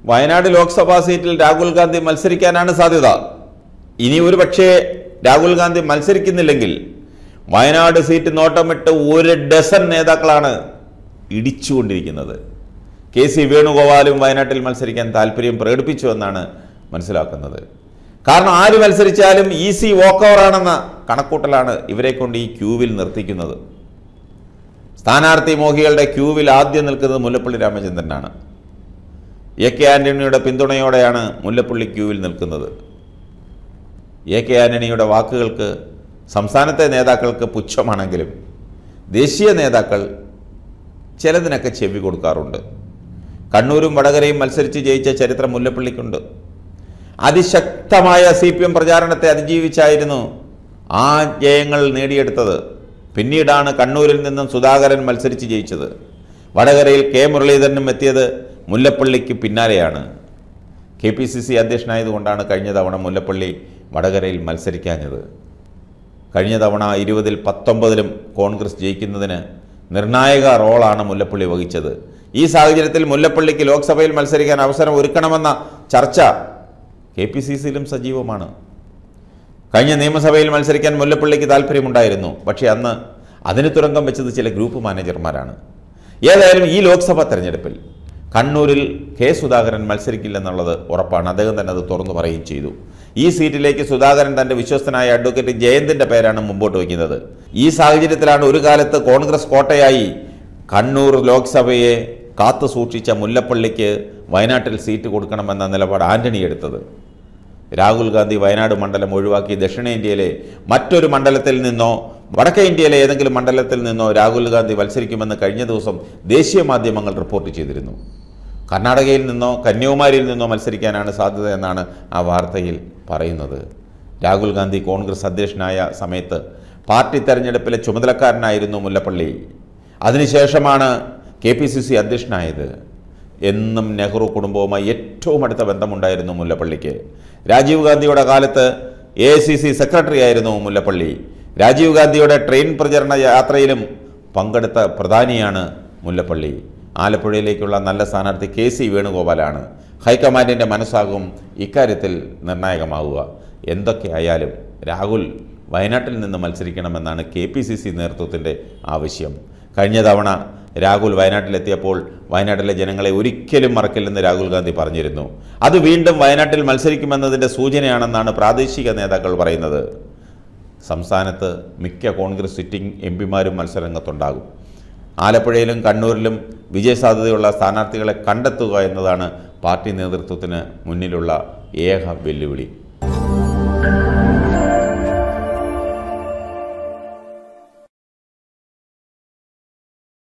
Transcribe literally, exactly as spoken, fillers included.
വയനാട് ലോക്സഭാ സീറ്റിൽ രാഹുൽ ഗാന്ധി മത്സരിക്കാനാണ് സാധ്യത. ഇനി ഒരു പക്ഷേ രാഹുൽ ഗാന്ധി മത്സരിക്കുന്നില്ലെങ്കിൽ വയനാട് സീറ്റ് നോട്ടമിട്ട് ഒരു ഡസൻ നേതാക്കളാണ് ഇടിച്ചുകൊണ്ടിരിക്കുന്നത്. കെ സി വേണുഗോപാലും വയനാട്ടിൽ മത്സരിക്കാൻ താല്പര്യം പ്രകടിപ്പിച്ചു എന്നാണ് മനസ്സിലാക്കുന്നത്. കാരണം ആര് മത്സരിച്ചാലും ഈസി വോക്ക് ഓവറാണെന്ന കണക്കൂട്ടലാണ് ഇവരെ കൊണ്ട് ഈ ക്യൂവിൽ നിർത്തിക്കുന്നത്. സ്ഥാനാർത്ഥി മോഹികളുടെ ക്യൂവിൽ ആദ്യം നിൽക്കുന്നത് മുല്ലപ്പള്ളി രാമചന്ദ്രനാണ്. എ കെ ആന്റണിയുടെ പിന്തുണയോടെയാണ് മുല്ലപ്പള്ളി ക്യൂവിൽ നിൽക്കുന്നത്. എ കെ ആന്റണിയുടെ വാക്കുകൾക്ക് സംസ്ഥാനത്തെ നേതാക്കൾക്ക് പുച്ഛമാണെങ്കിലും ദേശീയ നേതാക്കൾ ചിലതിനൊക്കെ ചെവി കൊടുക്കാറുണ്ട്. കണ്ണൂരും വടകരയും മത്സരിച്ച് ജയിച്ച ചരിത്രം മുല്ലപ്പള്ളിക്കുണ്ട്. അതിശക്തമായ സി പി എം പ്രചാരണത്തെ അതിജീവിച്ചായിരുന്നു ആ ജയങ്ങൾ നേടിയെടുത്തത്. പിന്നീടാണ് കണ്ണൂരിൽ നിന്നും സുധാകരൻ മത്സരിച്ച് ജയിച്ചത്. വടകരയിൽ കെ മുരളീധരനും എത്തിയത് മുല്ലപ്പള്ളിക്ക് പിന്നാലെയാണ്. കെ പി സി സി അധ്യക്ഷനായതുകൊണ്ടാണ് കഴിഞ്ഞ തവണ മുല്ലപ്പള്ളി വടകരയിൽ മത്സരിക്കാഞ്ഞത്. കഴിഞ്ഞ തവണ ഇരുപതിൽ പത്തൊമ്പതിലും കോൺഗ്രസ് ജയിക്കുന്നതിന് നിർണായക റോളാണ് മുല്ലപ്പള്ളി വഹിച്ചത്. ഈ സാഹചര്യത്തിൽ മുല്ലപ്പള്ളിക്ക് ലോക്സഭയിൽ മത്സരിക്കാൻ അവസരം ഒരുക്കണമെന്ന ചർച്ച കെ പി സി സിയിലും സജീവമാണ്. കഴിഞ്ഞ നിയമസഭയിൽ മത്സരിക്കാൻ മുല്ലപ്പള്ളിക്ക് താല്പര്യമുണ്ടായിരുന്നു. പക്ഷേ അന്ന് അതിന് തുരങ്കം വെച്ചത് ചില ഗ്രൂപ്പ് മാനേജർമാരാണ്. ഏതായാലും ഈ ലോക്സഭാ തെരഞ്ഞെടുപ്പിൽ കണ്ണൂരിൽ കെ സുധാകരൻ മത്സരിക്കില്ലെന്നുള്ളത് ഉറപ്പാണ്. അദ്ദേഹം തന്നെ അത് തുറന്നു പറയുകയും ചെയ്തു. ഈ സീറ്റിലേക്ക് സുധാകരൻ തൻ്റെ വിശ്വസ്തനായ അഡ്വക്കേറ്റ് ജയന്തിൻ്റെ പേരാണ് മുമ്പോട്ട് വയ്ക്കുന്നത്. ഈ സാഹചര്യത്തിലാണ് ഒരു കാലത്ത് കോൺഗ്രസ് കോട്ടയായി കണ്ണൂർ ലോക്സഭയെ കാത്തു സൂക്ഷിച്ച മുല്ലപ്പള്ളിക്ക് വയനാട്ടിൽ സീറ്റ് കൊടുക്കണമെന്ന നിലപാട് ആന്റണി എടുത്തത്. രാഹുൽ ഗാന്ധി വയനാട് മണ്ഡലം ഒഴിവാക്കി ദക്ഷിണേന്ത്യയിലെ മറ്റൊരു മണ്ഡലത്തിൽ നിന്നോ വടക്കേ ഇന്ത്യയിലെ ഏതെങ്കിലും മണ്ഡലത്തിൽ നിന്നോ രാഹുൽ ഗാന്ധി മത്സരിക്കുമെന്ന് കഴിഞ്ഞ ദിവസം ദേശീയ മാധ്യമങ്ങൾ റിപ്പോർട്ട് ചെയ്തിരുന്നു. കർണാടകയിൽ നിന്നോ കന്യാകുമാരിയിൽ നിന്നോ മത്സരിക്കാനാണ് സാധ്യത എന്നാണ് ആ വാർത്തയിൽ പറയുന്നത്. രാഹുൽ ഗാന്ധി കോൺഗ്രസ് അധ്യക്ഷനായ സമയത്ത് പാർട്ടി തെരഞ്ഞെടുപ്പിലെ ചുമതലക്കാരനായിരുന്നു മുല്ലപ്പള്ളി. അതിനുശേഷമാണ് കെ പി സി സി അധ്യക്ഷനായത്. എന്നും നെഹ്റു കുടുംബവുമായി ഏറ്റവും അടുത്ത ബന്ധമുണ്ടായിരുന്നു മുല്ലപ്പള്ളിക്ക്. രാജീവ് ഗാന്ധിയുടെ കാലത്ത് A I C C secretary ആയിരുന്നു മുല്ലപ്പള്ളി. രാജീവ് ഗാന്ധിയുടെ ട്രെയിൻ പ്രചരണ യാത്രയിലും പങ്കെടുത്ത പ്രധാനിയാണ് മുല്ലപ്പള്ളി. ആലപ്പുഴയിലേക്കുള്ള നല്ല സ്ഥാനാർത്ഥി കെ സി വേണുഗോപാലാണ്. ഹൈക്കമാൻഡിൻ്റെ മനസ്സാകും ഇക്കാര്യത്തിൽ നിർണായകമാവുക. എന്തൊക്കെയായാലും രാഹുൽ വയനാട്ടിൽ നിന്ന് മത്സരിക്കണമെന്നാണ് കെ പി സി സി നേതൃത്വത്തിൻ്റെ ആവശ്യം. കഴിഞ്ഞ തവണ രാഹുൽ വയനാട്ടിലെത്തിയപ്പോൾ വയനാട്ടിലെ ജനങ്ങളെ ഒരിക്കലും മറക്കില്ലെന്ന് രാഹുൽ ഗാന്ധി പറഞ്ഞിരുന്നു. അത് വീണ്ടും വയനാട്ടിൽ മത്സരിക്കുമെന്നതിൻ്റെ സൂചനയാണെന്നാണ് പ്രാദേശിക നേതാക്കൾ പറയുന്നത്. സംസ്ഥാനത്ത് മിക്ക കോൺഗ്രസ് സിറ്റിംഗ് എം പിമാരും മത്സരരംഗത്തുണ്ടാകും. ആലപ്പുഴയിലും കണ്ണൂരിലും വിജയസാധ്യതയുള്ള സ്ഥാനാർത്ഥികളെ കണ്ടെത്തുക എന്നതാണ് പാർട്ടി നേതൃത്വത്തിന് മുന്നിലുള്ള ഏക വെല്ലുവിളി.